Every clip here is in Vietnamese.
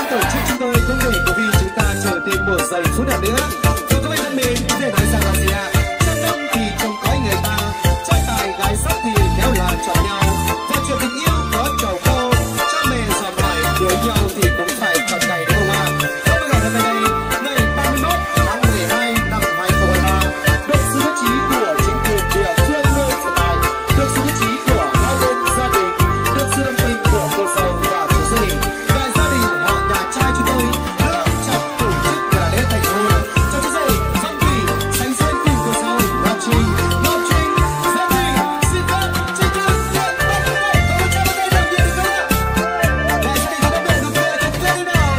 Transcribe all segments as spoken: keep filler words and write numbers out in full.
tổ chức chúng tôi không để quý vị chúng ta chờ thêm một giây phút nào nữa. Rồi các bạn thân mến, có thể nói rằng là gì ạ? Trong năm thì trông cõi người ta, trai tài gái sắc thì khéo là chọn nhau. Và chuyện tình yêu có trầu câu, cha mẹ già ngoài cưới nhau thì cũng phải chọn ngày đúng không ạ? Và bây giờ là đây, ngày ba mươi mốt tháng mười hai năm hai nghìn không trăm hai mươi ba, được sự nhất trí của chính quyền địa phương nơi sở tại, được sự nhất trí của hai bên gia đình, được sự đồng tình của cô dâu và chú rể. Và gia đình họ nhà trai chúng tôi đã chọn tổ chức là lễ thành hôn cho chú rể Văn Thủy sánh duyên cùng cô dâu Ngọc Trinh. Ngọc Trinh, Văn Thủy, xin phép chính thức nhận ba mươi mốt. Tôi cho các bạn đồng nhiệt được không ạ? Và gia đình các bạn đồng nhiệt cùng lên đi nào.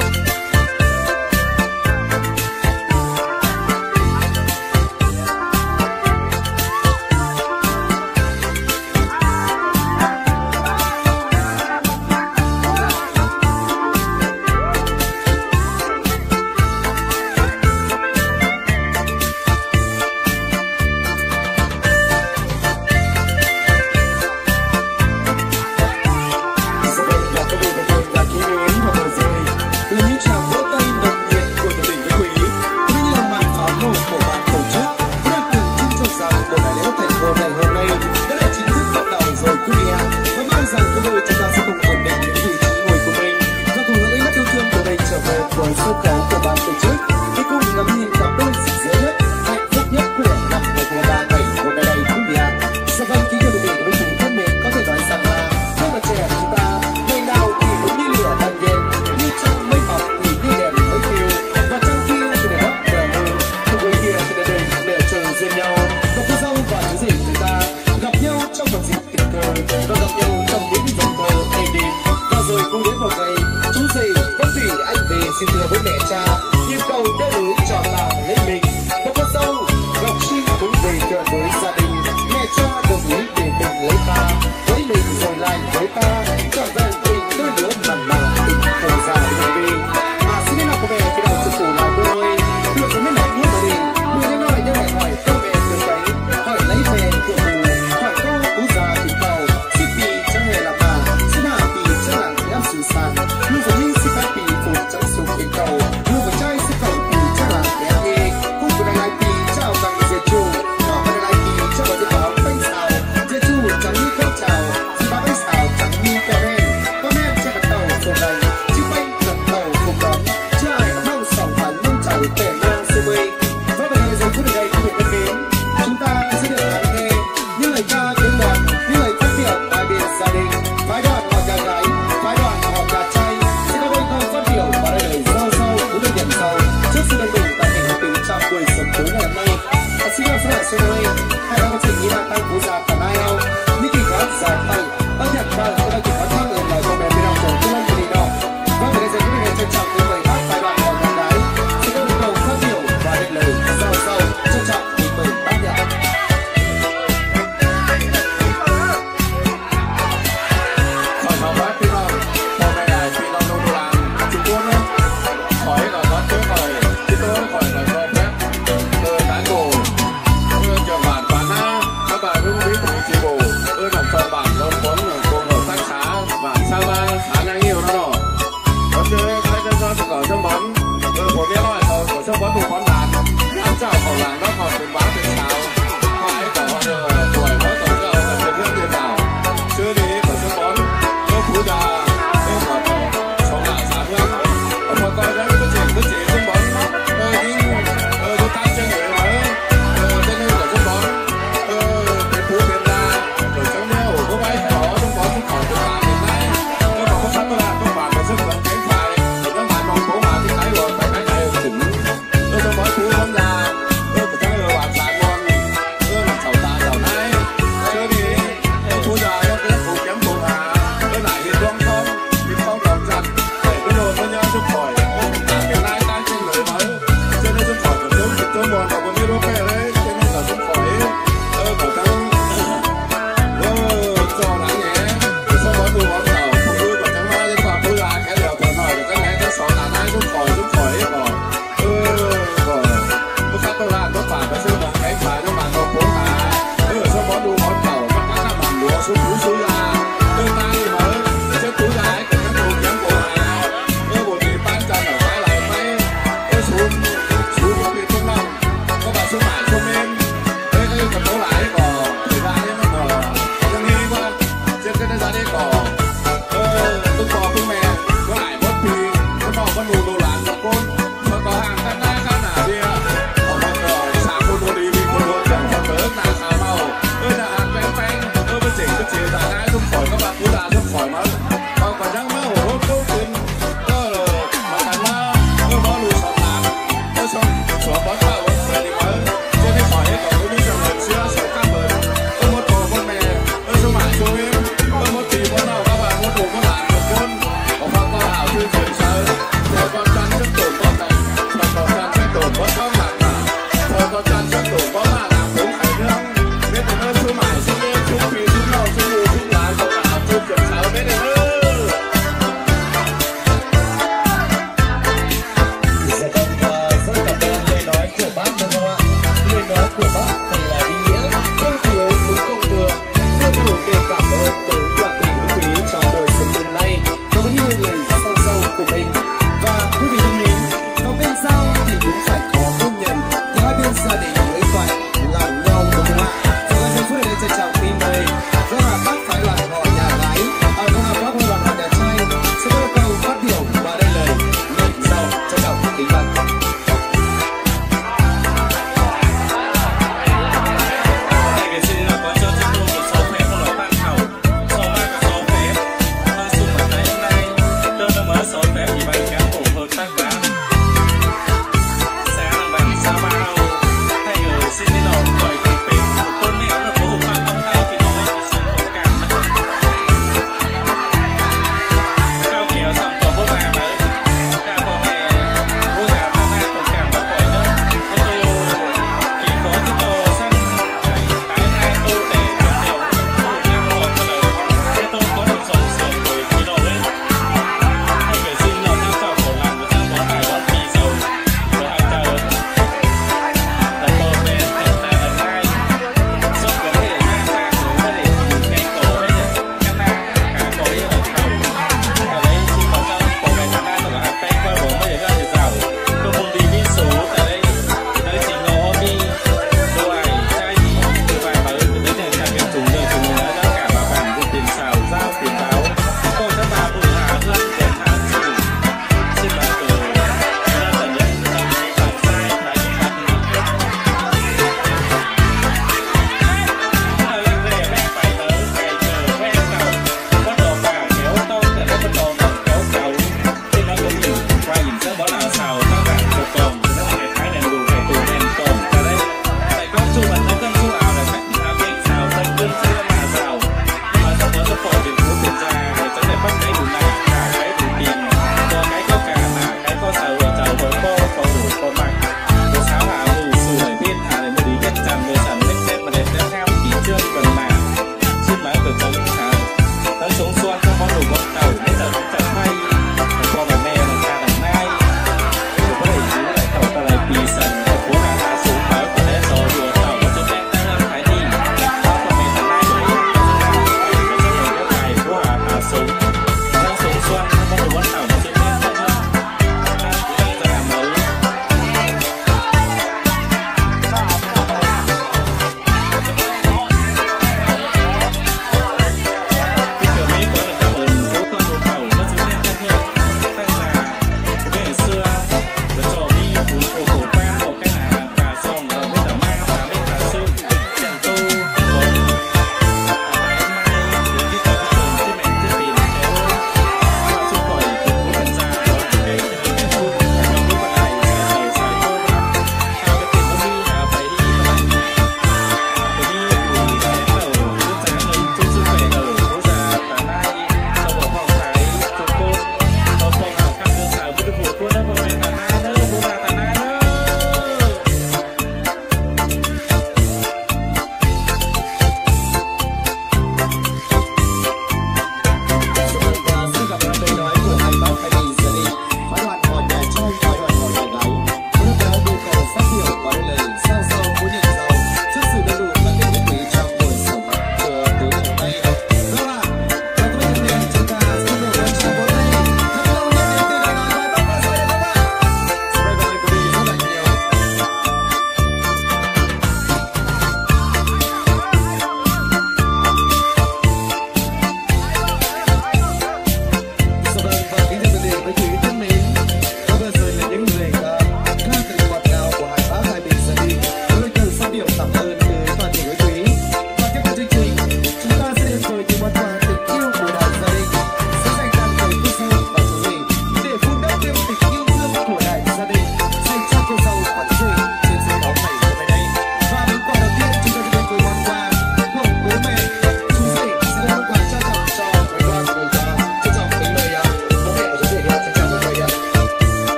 Giờ đây là các vị và tôi đã ký đến và vừa rồi là những tràng vỗ tay nồng nhiệt của toàn tỉnh với quý, cũng như là màn pháo nổ của ban tổ chức. Tôi đang tưởng trưng cho rằng buổi đại lễ thành hôn ngày hôm nay đã là chính thức bắt đầu rồi quý vị ạ. Và mong rằng các đôi chúng ta sẽ cùng ổn định những vị trí ngồi của mình và cùng hưởng ánh mắt yêu thương từ đây trở về với sân khấu của ban tổ chức. Hãy cùng ngắm nhìn cặp đôi xinh xắn nhất, hạnh phúc nhất của năm hai nghìn không trăm hai mươi ba ngày hôm nay đây quý vị ạ. Dạ vâng, kính thưa quý vị và quý vị thân mến, có thể nói rằng là các bạn trẻ chúng ta ngày nào thì cũng như lửa đan đen, như trong mây mọc thì như đèn mới phiêu, và trong phiêu thì để đất đèo mơ, cùng với kia thì để đời để chờ duyên nhau. Và cô dâu và chú rể chúng ta gặp nhau trong một dịp tình cờ, và gặp nhau trong những dòng thơ êm đềm. Và rồi cũng đến một ngày chú rể Văn Thủy anh về xin thưa với mẹ cha, yêu cầu đỡ lưới chọn làng lấy mình. Và cô dâu Ngọc Trinh cũng về cận với gia đình, mẹ cha đồng ý để mình lấy ta, với mình rồi lại với ta, chọn vẹn tình đôi đứa mặn mà tình không ra tình vì. À xin nào cô mẹ cái đầu chụp phủ lại cô ơi, được có mấy mẹ nhé mà đi, mười đến nói nhưng lại hỏi cô mẹ từ cái, hỏi lấy về của mù, hỏi cô cú già tình cầu, xin vì chẳng hề là bà, xin hạ vì chẳng là em xử sàn, luôn phải như xin phép vì phụ chẳng xuống tình cầu, luôn phải trai xin cầu vì chẳng là em đi, cũng phải này lại vì chào càng dễ chịu, họ phải lại vì cho vào cái báo bánh xào, dễ chịu chẳng như khóc chào, xin báo bánh xào chẳng như kèo đen, con em trên đặt tàu rồi này, chiếc bánh đặt tàu cùng đón, chứ ai đã mong sòng phản mong chào tẻ mang xê bê. Và bây giờ phút này quý vị thân mến, chúng ta sẽ được lắng nghe những lời ca tiếng đàn, những lời phát biểu tại biệt gia đình, phái đoàn họ nhà gái, phái đoàn họ nhà trai sẽ có đôi câu phát biểu và đây lời sâu sâu cũng được nhận sâu trước sự đầy đủ tại thành hợp tình trong buổi sớm tối ngày hôm nay. Và xin chào các bạn xuân ơi, hai bạn có thể nghĩ là tăng phú già cả hai không? Những kỳ khóa già tay, âm nhạc vàng có đang kỳ khóa thang ở lời của mẹ bên đồng cổ của anh đi đó. Và bây giờ quý vị trân trọng với mời hát phái đoàn họ nhà gái sẽ có đôi câu phát biểu và đây lời sâu sâu trân trọng để mời bác nhạc. Khỏi nào bác phi non, hôm nay là phi non nông làng Trung Quốc đó. Khỏi là có trước rồi, chứ tôi khỏi là có phép. Tôi tán cổ, tôi trường bản phán á, các bạn cũng biết của chị bồ. Tôi đọc cho bản lớn cuốn ở cùng ở tác xá, bản sao ba, xá nhang nhiều nó đó. Có chơi khai chân cho sức ở trong bóng, tôi có biết hỏi rồi, có trong bóng đủ con đàn. Ăn chào khẩu làng đó khỏi tình